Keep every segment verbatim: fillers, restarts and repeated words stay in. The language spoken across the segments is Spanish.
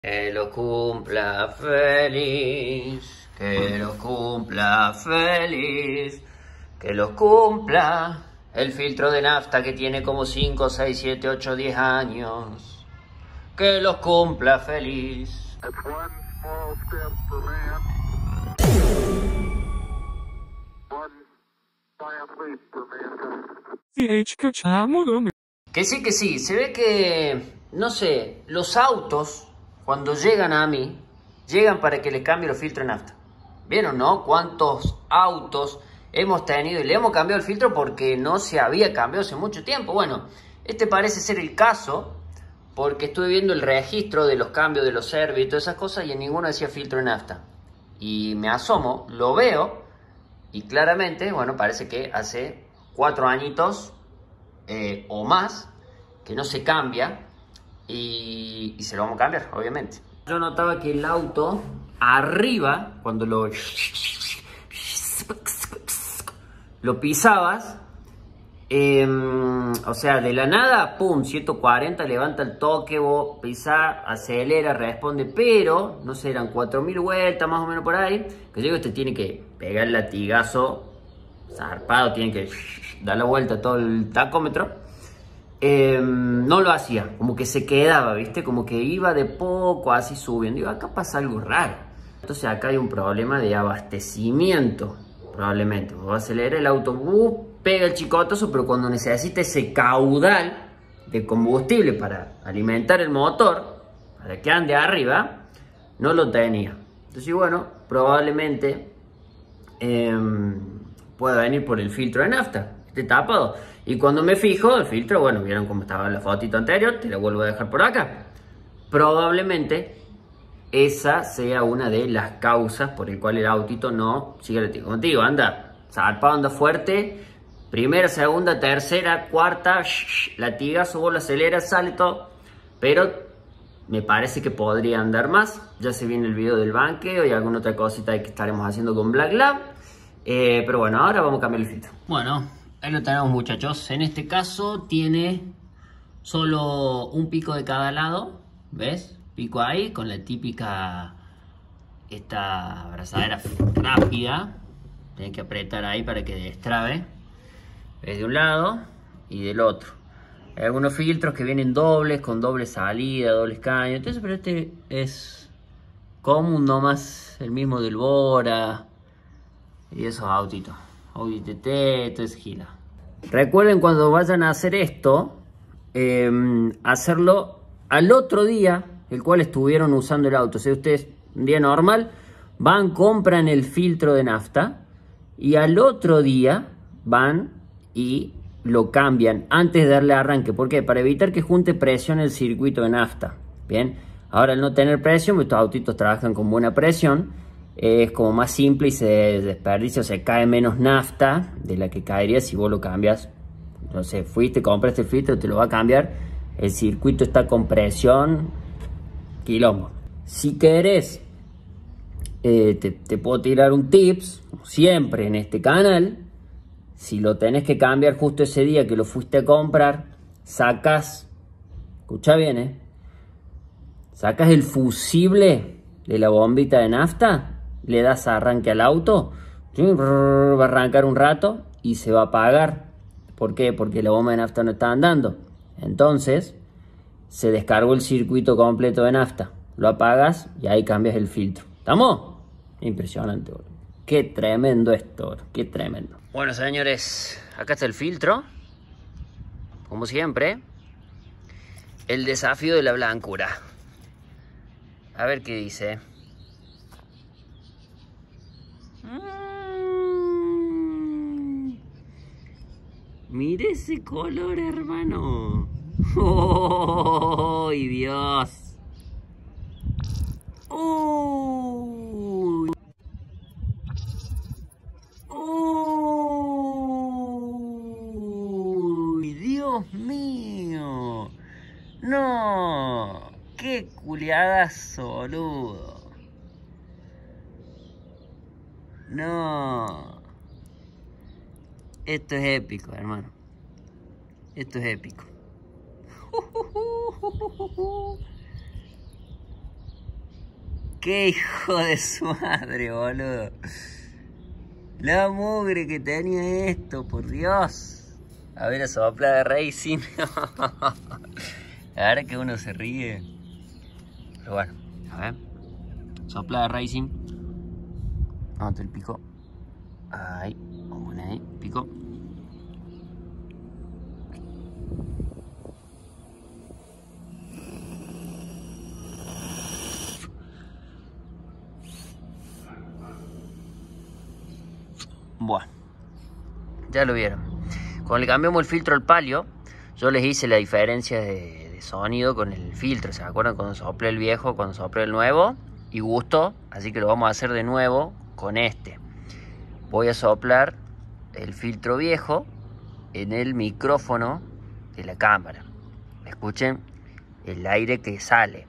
Que lo cumpla feliz, que lo cumpla feliz, que lo cumpla el filtro de nafta que tiene como cinco, seis, siete, ocho, diez años. Que lo cumpla feliz. Que sí, que sí, se ve que, no sé, los autos, cuando llegan a mí, llegan para que les cambie los filtros de nafta. ¿Vieron, no? ¿Cuántos autos hemos tenido y le hemos cambiado el filtro porque no se había cambiado hace mucho tiempo? Bueno, este parece ser el caso, porque estuve viendo el registro de los cambios de los servicios y todas esas cosas y en ninguno decía filtro de nafta. Y me asomo, lo veo y claramente, bueno, parece que hace cuatro añitos eh, o más que no se cambia y, y se lo vamos a cambiar, obviamente. Yo notaba que el auto arriba, cuando lo lo pisabas, eh, o sea, de la nada, pum, ciento cuarenta, levanta el toque, vos pisás, acelera, responde, pero, no sé, eran cuatro mil vueltas más o menos por ahí, que digo, este tiene que pegar el latigazo zarpado, tiene que dar la vuelta a todo el tacómetro. Eh, no lo hacía, como que se quedaba, ¿viste? Como que iba de poco así subiendo. Digo, acá pasa algo raro. Entonces acá hay un problema de abastecimiento, probablemente. Vos acelerar el auto, uh, pega el chicotazo, pero cuando necesita ese caudal de combustible para alimentar el motor, para que ande arriba, no lo tenía. Entonces, bueno, probablemente eh, pueda venir por el filtro de nafta, este tapado. Y cuando me fijo, el filtro, bueno, vieron cómo estaba en la fotito anterior, te la vuelvo a dejar por acá. Probablemente esa sea una de las causas por el cual el autito no sigue latiendo. Como te digo, anda zarpado, anda fuerte, primera, segunda, tercera, cuarta, shh, latigazo, vos lo aceleras, sale todo. Pero me parece que podría andar más. Ya se viene el video del banqueo y alguna otra cosita que estaremos haciendo con Black Lab. Eh, pero bueno, ahora vamos a cambiar el filtro. Bueno, ahí lo tenemos, muchachos. En este caso tiene solo un pico de cada lado, ¿ves? Pico ahí con la típica, esta abrazadera rápida. Tienes que apretar ahí para que destrabe. ¿Ves? De un lado y del otro. Hay algunos filtros que vienen dobles, con doble salida, dobles caños. Entonces, pero este es común nomás, el mismo del Bora y esos autitos. Audi T T, todo es gila. Recuerden, cuando vayan a hacer esto, eh, hacerlo al otro día el cual estuvieron usando el auto. O sea, ustedes, un día normal, van, compran el filtro de nafta y al otro día van y lo cambian antes de darle arranque. ¿Por qué? Para evitar que junte presión el circuito de nafta. Bien, ahora al no tener presión, estos autitos trabajan con buena presión, es como más simple y se desperdicia, o sea, cae menos nafta de la que caería si vos lo cambias. No sé, fuiste, compraste el filtro, te lo va a cambiar, el circuito está con presión, quilombo. Si querés, eh, te, te puedo tirar un tips, como siempre en este canal. Si lo tenés que cambiar justo ese día que lo fuiste a comprar, sacas, escucha bien, eh, sacas el fusible de la bombita de nafta, le das arranque al auto, va a arrancar un rato y se va a apagar. ¿Por qué? Porque la bomba de nafta no está andando. Entonces se descargó el circuito completo de nafta. Lo apagas y ahí cambias el filtro. ¿Estamos? Impresionante, bro. Qué tremendo esto, bro. Qué tremendo. Bueno, señores, acá está el filtro. Como siempre, el desafío de la blancura. A ver qué dice. Mm. Mire ese color, hermano. ¡Oh, Dios! ¡Oh! ¡Oh! ¡Dios mío! ¡No! ¡Qué culiadazo, boludo! ¡No! Esto es épico, hermano. Esto es épico. Qué hijo de su madre, boludo. La mugre que tenía esto, por Dios. A ver, a sopla de Racing. La verdad que uno se ríe. Pero bueno, a ver. Sopla de Racing. Vamos el pico. Ahí, vamos a poner ahí, pico. Bueno, ya lo vieron. Cuando le cambiamos el filtro al Palio, yo les hice la diferencia de, de sonido con el filtro. ¿Se acuerdan cuando soplé el viejo, cuando soplé el nuevo? Y gustó, así que lo vamos a hacer de nuevo con este. Voy a soplar el filtro viejo en el micrófono de la cámara. Escuchen el aire que sale.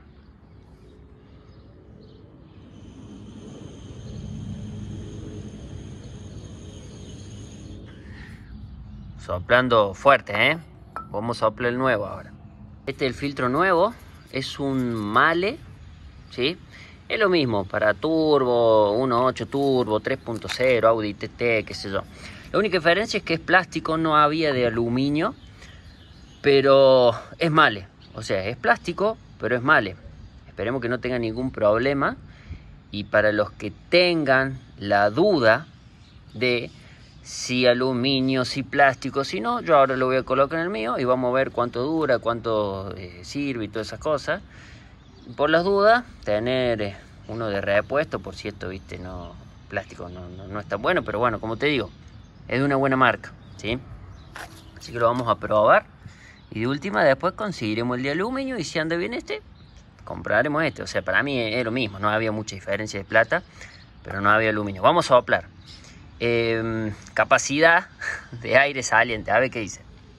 Soplando fuerte, ¿eh? Vamos a soplar el nuevo ahora. Este es el filtro nuevo. Es un Male, ¿sí? Es lo mismo para turbo, uno punto ocho turbo, tres punto cero, Audi T T, qué sé yo. La única diferencia es que es plástico, no había de aluminio. Pero es Male. O sea, es plástico, pero es Male. Esperemos que no tenga ningún problema. Y para los que tengan la duda de si aluminio, si plástico, si no, yo ahora lo voy a colocar en el mío y vamos a ver cuánto dura, cuánto eh, sirve y todas esas cosas. Por las dudas, tener eh, uno de repuesto, por si esto, viste, no, plástico no, no, no es tan bueno, pero bueno, como te digo, es de una buena marca, ¿sí? Así que lo vamos a probar y de última después conseguiremos el de aluminio y si anda bien este, compraremos este. O sea, para mí es lo mismo, no había mucha diferencia de plata, pero no había aluminio. Vamos a soplar. Eh, capacidad de aire saliente, a ver qué dice.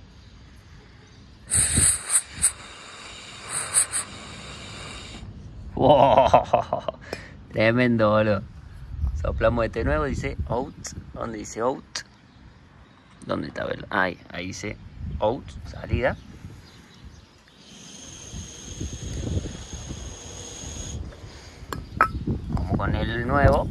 Wow, tremendo, boludo. Soplamos este nuevo, dice out. ¿Dónde dice out? ¿Dónde está? Ahí, ahí dice out, salida. Vamos con el nuevo.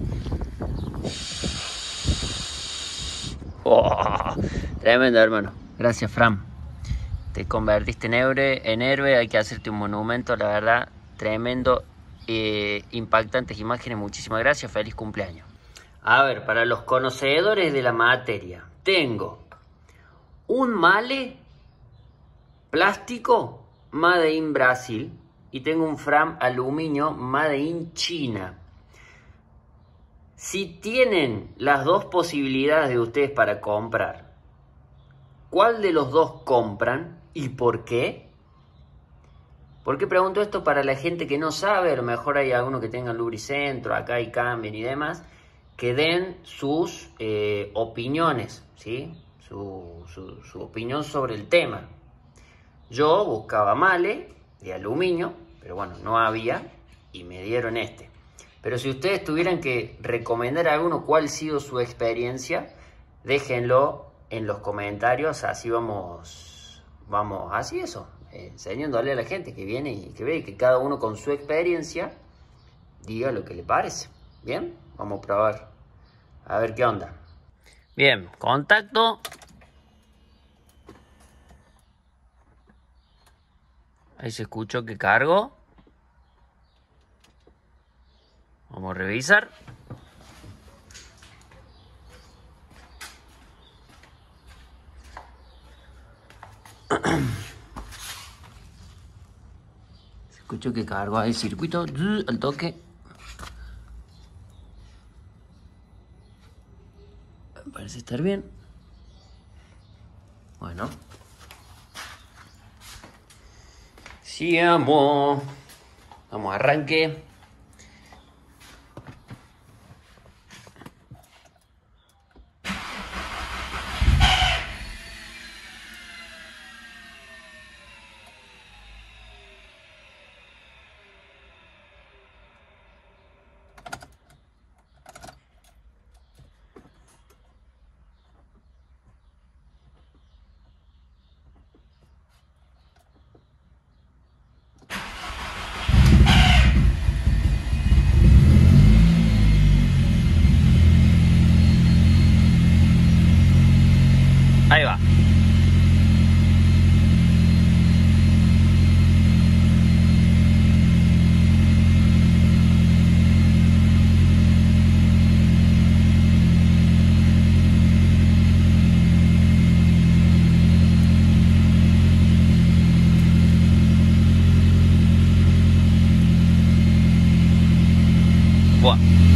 Oh, tremendo, hermano. Gracias, Fran. Te convertiste en héroe, en héroe. Hay que hacerte un monumento, la verdad. Tremendo. Eh, impactantes imágenes. Muchísimas gracias. Feliz cumpleaños. A ver, para los conocedores de la materia, tengo un Male plástico Made in Brasil y tengo un Fram aluminio Made in China. Si tienen las dos posibilidades de ustedes para comprar, ¿cuál de los dos compran y por qué? ¿Por qué pregunto esto? Para la gente que no sabe, a lo mejor hay alguno que tenga Lubricentro, acá y cambien y demás, que den sus eh, opiniones, ¿sí? Su, su, su opinión sobre el tema. Yo buscaba Male de aluminio, pero bueno, no había y me dieron este. Pero si ustedes tuvieran que recomendar a alguno cuál ha sido su experiencia, déjenlo en los comentarios, así vamos, vamos, así eso, enseñándole a la gente que viene y que ve y que cada uno con su experiencia diga lo que le parece. Bien, vamos a probar, a ver qué onda. Bien, contacto. Ahí se escuchó que cargo. Vamos a revisar. Se escuchó que cargó el circuito al toque. Parece estar bien. Bueno. Sigamos. Vamos a arranque. Buah.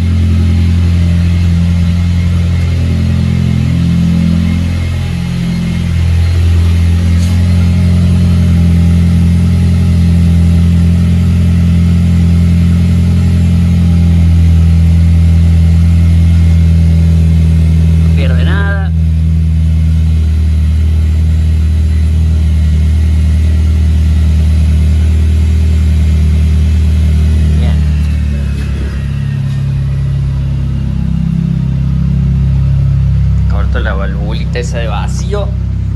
La valvulita esa de vacío.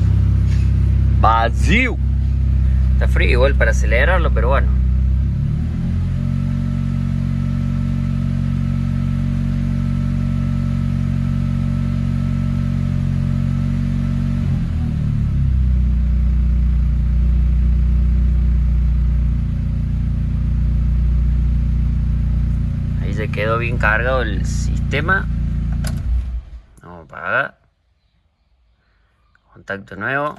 Vacío. Está frío igual para acelerarlo, pero bueno. Ahí se quedó bien cargado el sistema. Vamos a apagar. Contacto nuevo.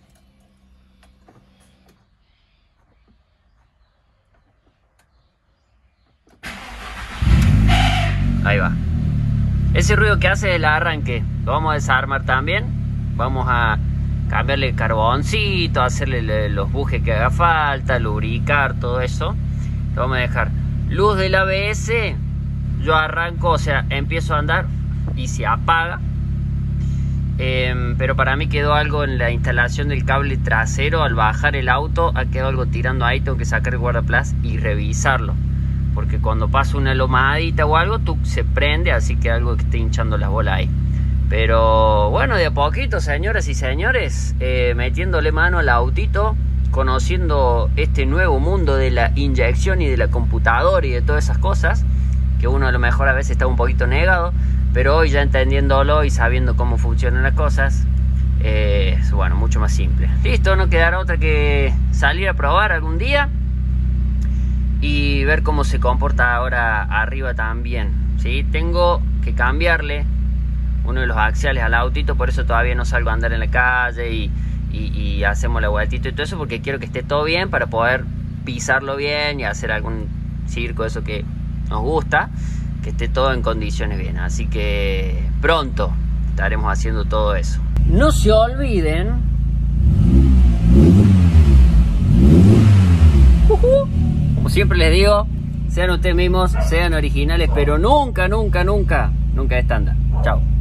Ahí va. Ese ruido que hace es el arranque. Lo vamos a desarmar también. Vamos a cambiarle el carboncito, hacerle los bujes que haga falta, lubricar, todo eso. Lo vamos a dejar. Luz del A B S. Yo arranco, o sea, empiezo a andar y se apaga. Eh, pero para mí quedó algo en la instalación del cable trasero. Al bajar el auto ha quedado algo tirando ahí. Tengo que sacar el guardaplast y revisarlo, porque cuando pasa una lomadita o algo tú, se prende, así que algo que esté hinchando las bolas ahí. Pero bueno, de a poquito, señoras y señores, eh, metiéndole mano al autito, conociendo este nuevo mundo de la inyección y de la computadora y de todas esas cosas, que uno a lo mejor a veces está un poquito negado, pero hoy ya entendiéndolo y sabiendo cómo funcionan las cosas, eh, es bueno, mucho más simple. Listo, no quedará otra que salir a probar algún día y ver cómo se comporta ahora arriba también, ¿sí? Tengo que cambiarle uno de los axiales al autito, por eso todavía no salgo a andar en la calle y, y, y hacemos la vueltita y todo eso, porque quiero que esté todo bien para poder pisarlo bien y hacer algún circo, eso que nos gusta, que esté todo en condiciones bien. Así que pronto estaremos haciendo todo eso. No se olviden uh-huh. Como siempre les digo, sean ustedes mismos, sean originales, pero nunca, nunca, nunca, nunca estándar. Chao.